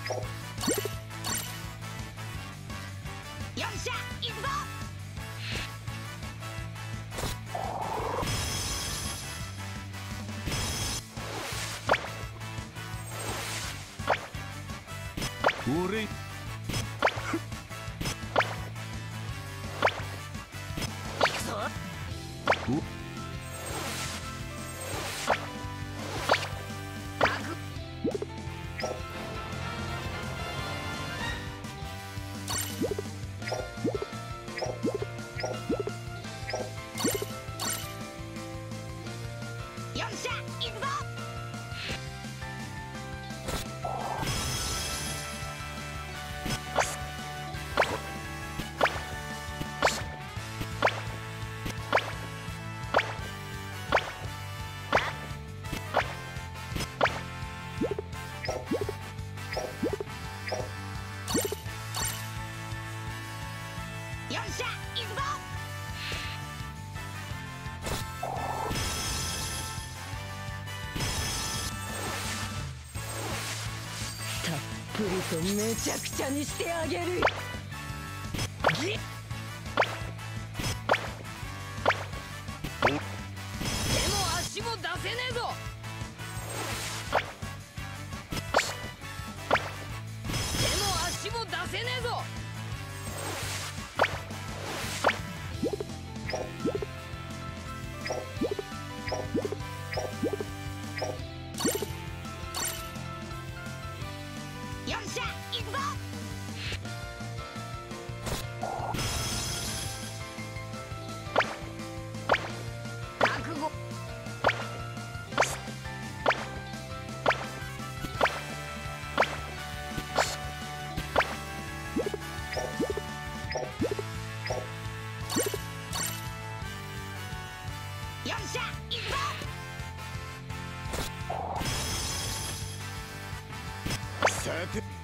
よっしゃ行くぞ。 俺行くぞ。よっしゃ行くぞ。よっしゃ行くぞ。たっぷりとめちゃくちゃにしてあげる。ぎっ手も足も出せねえぞ。手も足も出せねえぞ。よっしゃ行くぞ。覚悟。よっしゃ行くぞ。 さて